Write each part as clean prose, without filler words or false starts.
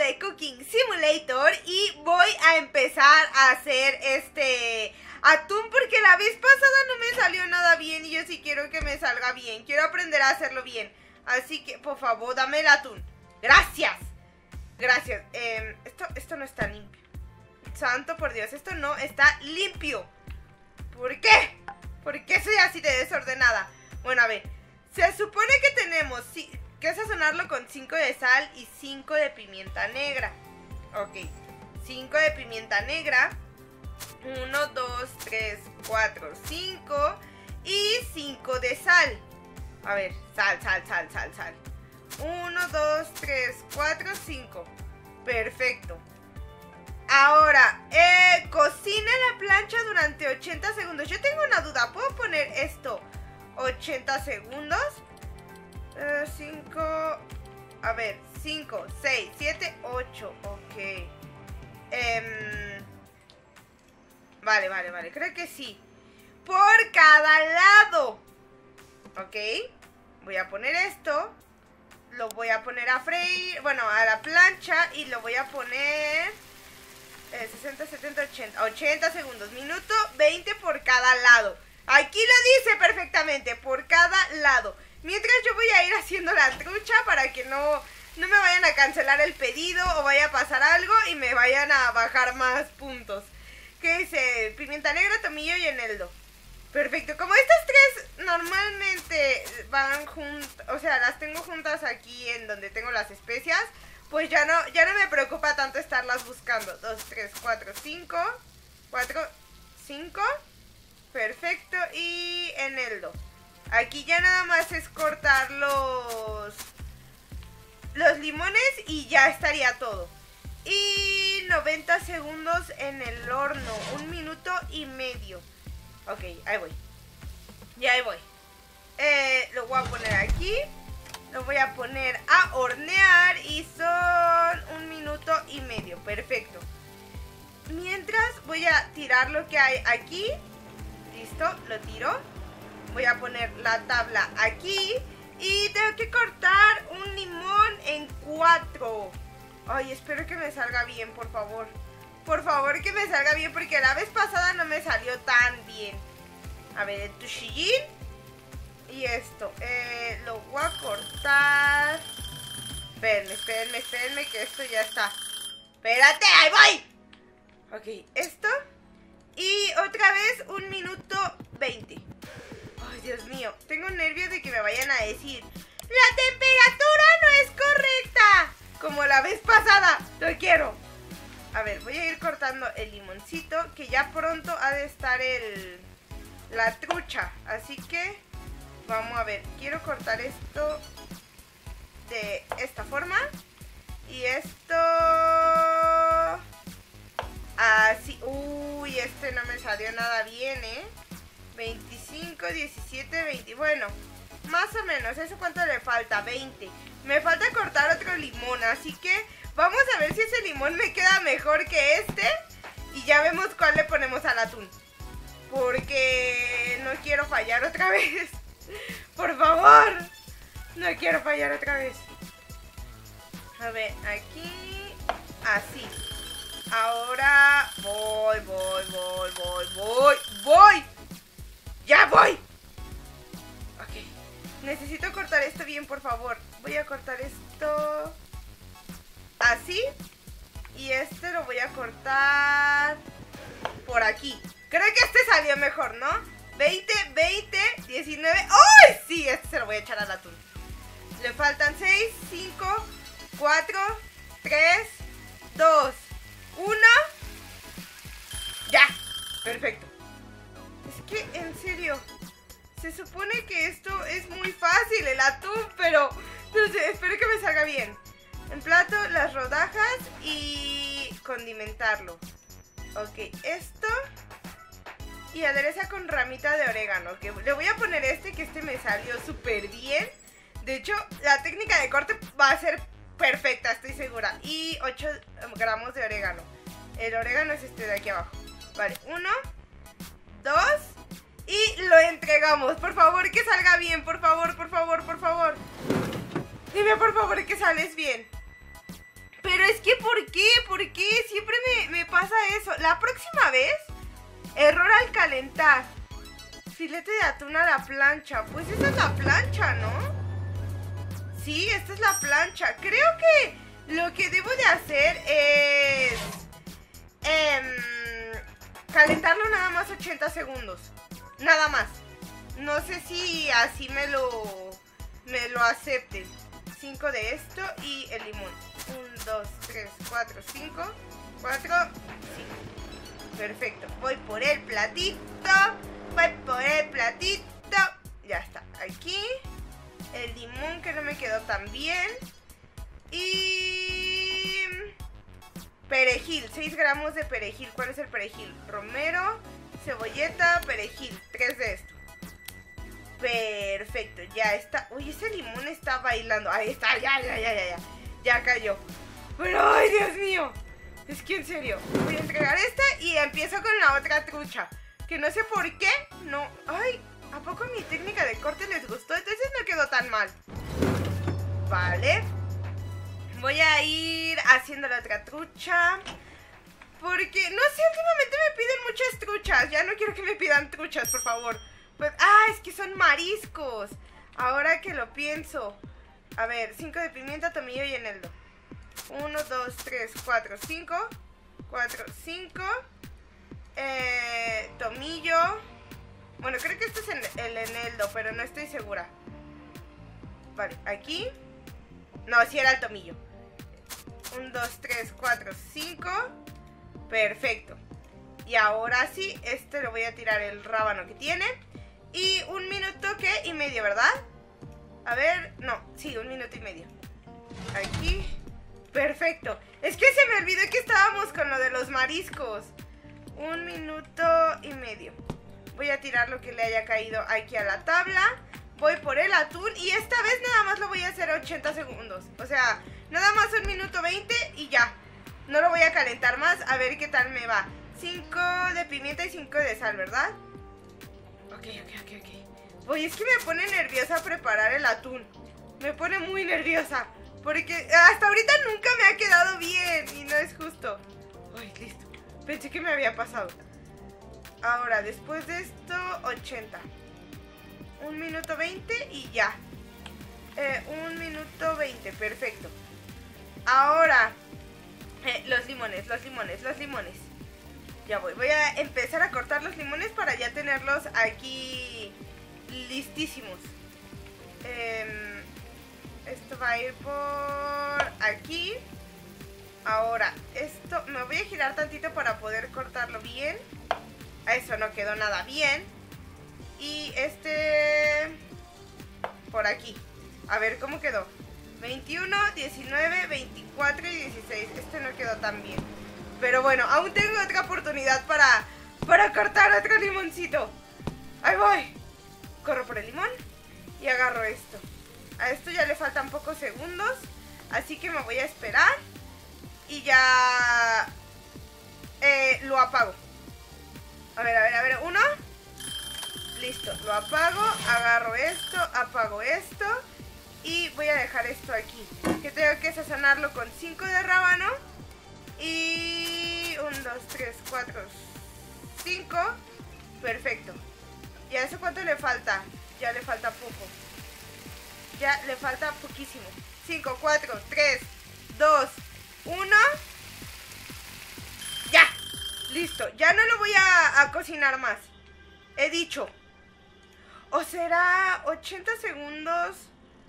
de Cooking Simulator y voy a empezar a hacer atún porque la vez pasada no me salió nada bien y yo sí quiero que me salga bien. Quiero aprender a hacerlo bien. Así que, por favor, dame el atún. Gracias. Gracias. Esto no está limpio. Santo por Dios, esto no está limpio. ¿Por qué? ¿Por qué soy así de desordenada? Bueno, a ver. Se supone que tenemos que sazonarlo con 5 de sal y 5 de pimienta negra. Ok. 5 de pimienta negra. 1, 2, 3, 4, 5. Y 5 de sal. A ver, sal. 1, 2, 3, 4, 5. Perfecto. Ahora, cocina la plancha durante 80 segundos. Yo tengo una duda. ¿Puedo poner esto 80 segundos? 5. A ver, 5, 6, 7, 8. Ok. Vale. Creo que sí. Por cada lado. Ok. Voy a poner esto. Lo voy a poner a freír. Bueno, a la plancha. Y lo voy a poner 60, 70, 80. 80 segundos. Minuto 20 por cada lado. Aquí lo dice perfectamente. Por cada lado. Mientras yo voy a ir haciendo la trucha para que no me vayan a cancelar el pedido o vaya a pasar algo y me vayan a bajar más puntos. ¿Qué dice? Pimienta negra, tomillo y eneldo. Perfecto. Como estas tres normalmente van juntas, o sea, las tengo juntas aquí en donde tengo las especias, pues ya no me preocupa tanto estarlas buscando. 2, 3, 4, 5. 4, 5. Perfecto. Y eneldo. Aquí ya nada más es cortar los limones y ya estaría todo. Y 90 segundos en el horno. 1 minuto y medio. Ok, ahí voy. Ya ahí voy. Lo voy a poner aquí. Lo voy a poner a hornear y son 1 minuto y medio. Perfecto. Mientras voy a tirar lo que hay aquí. Listo, lo tiro. Voy a poner la tabla aquí. Y tengo que cortar un limón en 4. Ay, espero que me salga bien, por favor. Por favor, que me salga bien, porque la vez pasada no me salió tan bien. A ver, el tushillín. Y esto. Lo voy a cortar. Espérenme, que esto ya está. ¡Espérate! ¡Ahí voy! Ok, esto. Y otra vez 1 minuto 20. Ay, Dios mío, tengo nervios de que me vayan a decir: ¡la temperatura no es correcta! Como la vez pasada. Lo quiero. A ver, voy a ir cortando el limoncito, que ya pronto ha de estar la trucha. Así que vamos a ver. Quiero cortar esto de esta forma. Y esto así. Uy, este no me salió nada bien, 25, 17, 20. Bueno, más o menos. ¿Eso cuánto le falta? 20. Me falta cortar otro limón, así que vamos a ver si ese limón me queda mejor que este. Y ya vemos cuál le ponemos al atún. Porque no quiero fallar otra vez. Por favor. No quiero fallar otra vez. A ver, aquí. Así. Ahora voy. ¡Ya voy! Ok. Necesito cortar esto bien, por favor. Voy a cortar esto así. Y este lo voy a cortar por aquí. Creo que este salió mejor, ¿no? 20, 19. ¡Ay! Sí, este se lo voy a echar al atún. Le faltan 6, 5, 4, 3, 2, 1. ¡Ya! Perfecto. Es que, en serio, se supone que esto es muy fácil, el atún, pero no sé, espero que me salga bien. En plato, las rodajas y condimentarlo. Ok, esto. Y adereza con ramita de orégano. Que le voy a poner que este me salió súper bien. De hecho, la técnica de corte va a ser perfecta, estoy segura. Y 8 gramos de orégano. El orégano es este de aquí abajo. Vale, 1, 2 y lo entregamos. Por favor, que salga bien, por favor. Dime por favor que sales bien. Pero es que, ¿por qué? ¿Por qué? Siempre me pasa eso. La próxima vez, error al calentar. Filete de atún a la plancha. Pues esa es la plancha, ¿no? Sí, esta es la plancha. Creo que lo que debo de hacer es... calentarlo nada más 80 segundos. Nada más. No sé si así me lo acepten. 5 de esto y el limón. 1, 2, 3, 4, 5. 4, 5. Perfecto. Voy por el platito. Voy por el platito. Ya está. Aquí. El limón que no me quedó tan bien. Y... perejil. 6 gramos de perejil. ¿Cuál es el perejil? Romero, cebolleta, perejil. 3 de esto. Perfecto, ya está. Uy, ese limón está bailando. Ahí está, ya cayó. Pero, ay, Dios mío. Es que en serio, voy a entregar esta y empiezo con la otra trucha. Que no sé por qué, no. Ay, ¿a poco mi técnica de corte les gustó? Entonces no quedó tan mal. Vale. Voy a ir haciendo la otra trucha. Porque, no sé, últimamente me piden muchas truchas. Ya no quiero que me pidan truchas, por favor. Pues, es que son mariscos. Ahora que lo pienso. A ver, 5 de pimienta, tomillo y eneldo. 1, 2, 3, 4, 5. 4, 5. Tomillo. Bueno, creo que este es el eneldo, pero no estoy segura. Vale, aquí. No, sí era el tomillo. 1, 2, 3, 4, 5. Perfecto. Y ahora sí, este lo voy a tirar el rábano que tiene. Y 1 minuto y medio, ¿verdad? A ver, no, sí, 1 minuto y medio. Aquí. Perfecto. Es que se me olvidó que estábamos con lo de los mariscos. 1 minuto y medio. Voy a tirar lo que le haya caído aquí a la tabla. Voy por el atún y esta vez nada más lo voy a hacer 80 segundos. O sea, nada más 1 minuto 20 y ya. No lo voy a calentar más, a ver qué tal me va. 5 de pimienta y 5 de sal, ¿verdad? Ok. Oye, es que me pone nerviosa preparar el atún. Me pone muy nerviosa. Porque hasta ahorita nunca me ha quedado bien y no es justo. Ay, listo. Pensé que me había pasado. Ahora, después de esto, 80. 1 minuto 20 y ya. 1 minuto 20, perfecto. Ahora, los limones. Ya voy a empezar a cortar los limones para ya tenerlos aquí listísimos. Esto va a ir por aquí. Ahora, esto me voy a girar tantito para poder cortarlo bien. Eso no quedó nada bien. Y este por aquí. A ver cómo quedó. 21, 19, 24 y 16. Este no quedó tan bien. Pero bueno, aún tengo otra oportunidad para cortar otro limoncito. Ahí voy. Corro por el limón y agarro esto. A esto ya le faltan pocos segundos, así que me voy a esperar y ya lo apago. A ver, 1. Listo, lo apago, agarro esto, apago esto y voy a dejar esto aquí. Que tengo que sazonarlo con 5 de rábano y 1, 2, 3, 4, 5. Perfecto. ¿Y a eso cuánto le falta? Ya le falta poco. Ya le falta poquísimo. 5, 4, 3, 2, 1. Ya. Listo. Ya no lo voy a cocinar más. He dicho. ¿O será 80 segundos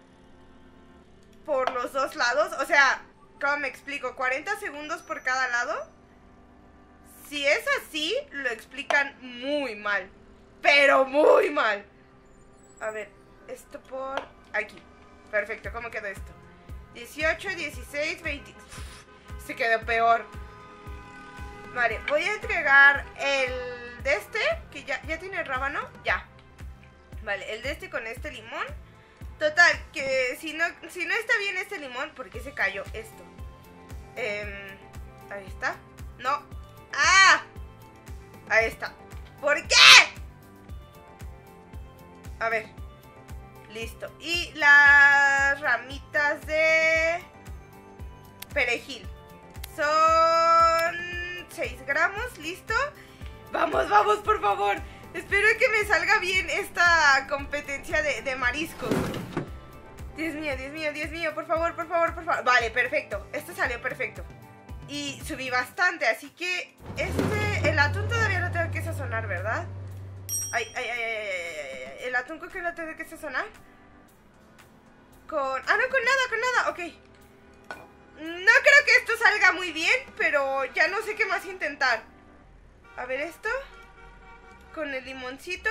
por los dos lados? O sea, ¿cómo me explico? ¿40 segundos por cada lado? Si es así, lo explican muy mal. Pero muy mal. A ver, esto por aquí. Perfecto, ¿cómo quedó esto? 18, 16, 20. Se quedó peor. Vale, voy a entregar el de este, que ya tiene el rábano. Ya. Vale, el de este con este limón. Total, que si no está bien este limón, ¿por qué se cayó esto? Ahí está. No. ¡Ah! Ahí está. ¿Por qué? A ver. Listo. Y las ramitas de perejil. Vamos, vamos, por favor. Espero que me salga bien esta competencia de mariscos. Dios mío, por favor, por favor, por favor. Vale, perfecto, esto salió perfecto. Y subí bastante, así que el atún todavía lo tengo que sazonar, ¿verdad? Ay, el atún con que lo tengo que sazonar. No, con nada, ok. No creo que esto salga muy bien, pero ya no sé qué más intentar. A ver esto. Con el limoncito.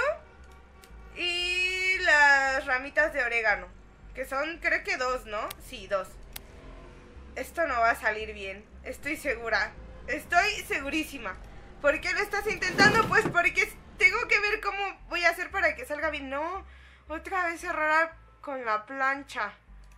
Y las ramitas de orégano. Que son, creo que 2, ¿no? Sí, 2. Esto no va a salir bien. Estoy segura. Estoy segurísima. ¿Por qué lo estás intentando? Pues porque tengo que ver cómo voy a hacer para que salga bien. No, otra vez cerrar con la plancha.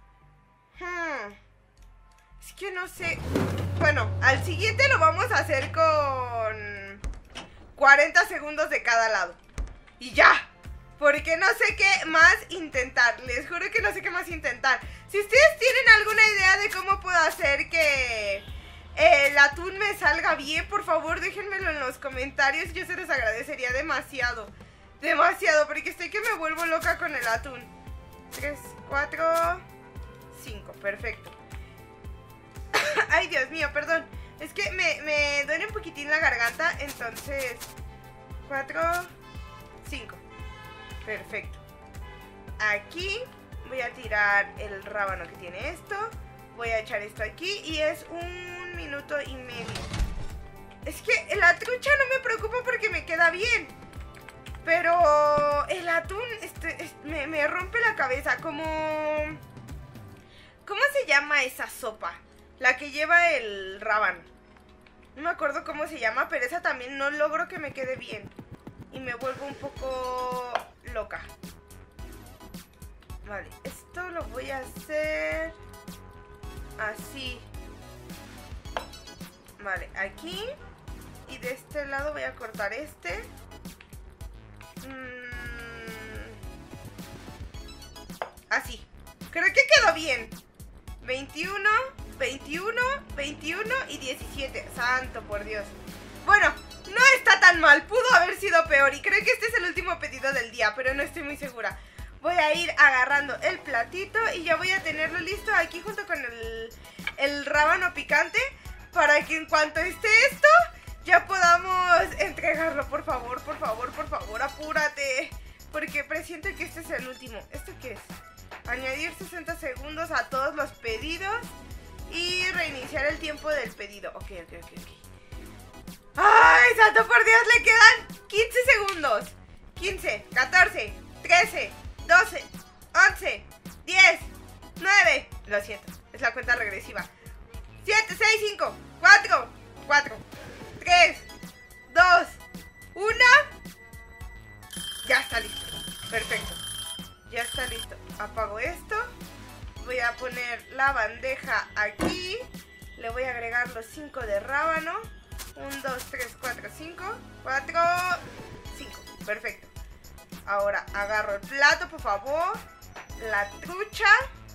Es que no sé. Bueno, al siguiente lo vamos a hacer con 40 segundos de cada lado. Y ya. Porque no sé qué más intentar. Les juro que no sé qué más intentar. Si ustedes tienen alguna idea de cómo puedo hacer que el atún me salga bien, por favor déjenmelo en los comentarios. Yo se los agradecería demasiado. Demasiado, porque estoy que me vuelvo loca con el atún. 3, 4, 5, perfecto. Ay, Dios mío, perdón. Es que me duele un poquitín la garganta. Entonces 4, 5. Perfecto. Aquí voy a tirar el rábano que tiene esto. Voy a echar esto aquí y es 1 minuto y medio. Es que la trucha no me preocupa porque me queda bien. Pero el atún me rompe la cabeza. ¿Cómo se llama esa sopa? La que lleva el rábano. No me acuerdo cómo se llama, pero esa también no logro que me quede bien. Y me vuelvo un poco loca. Vale, esto lo voy a hacer así. Vale, aquí. Y de este lado voy a cortar este. Así. Creo que quedó bien. 21, 21, 21 y 17. Santo por Dios. Bueno, no está tan mal. Pudo haber sido peor. Y creo que este es el último pedido del día, pero no estoy muy segura. Voy a ir agarrando el platito y ya voy a tenerlo listo aquí junto con el rábano picante, para que en cuanto esté esto ya podamos entregarlo. Por favor, por favor, por favor, apúrate, porque presiento que este es el último. ¿Esto qué es? Añadir 60 segundos a todos los pedidos y reiniciar el tiempo del pedido. Ok. ¡Ay, santo por Dios! Le quedan 15 segundos. 15, 14, 13, 12, 11, 10, 9. Lo siento, es la cuenta regresiva. 7, 6, 5, 4, 3, 2, 1. Ya está listo. Perfecto. Ya está listo. Apago esto. Voy a poner la bandeja aquí. Le voy a agregar los 5 de rábano. 1, 2, 3, 4, 5. 4, 5. Perfecto. Ahora agarro el plato, por favor. La trucha.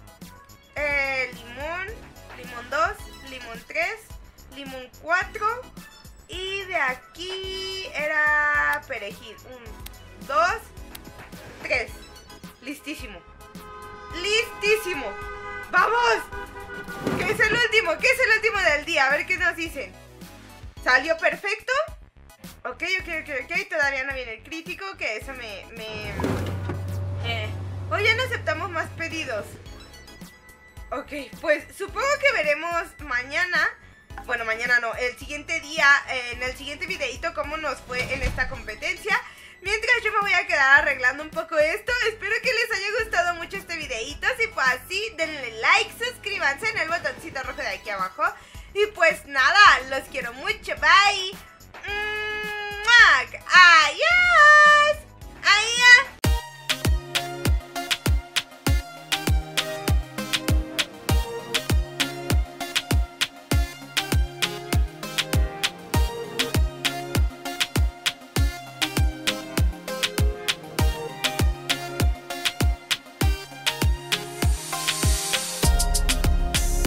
Limón. Limón 2. Limón 3. Limón 4. Y de aquí era perejil. 1, 2, 3. Listísimo. ¡Listísimo! ¡Vamos! ¿Qué es el último? ¿Qué es el último del día? A ver qué nos dicen. ¿Salió perfecto? Ok. Todavía no viene el crítico, que eso Hoy ya no aceptamos más pedidos. Ok, pues supongo que veremos mañana. Bueno, mañana no, el siguiente día, en el siguiente videito, cómo nos fue en esta competencia. Mientras yo me voy a quedar arreglando un poco esto. Espero que les haya gustado mucho este videito. Si fue así, denle like, suscríbanse en el botoncito rojo de aquí abajo. Y pues nada, los quiero mucho, bye. ¡Adiós!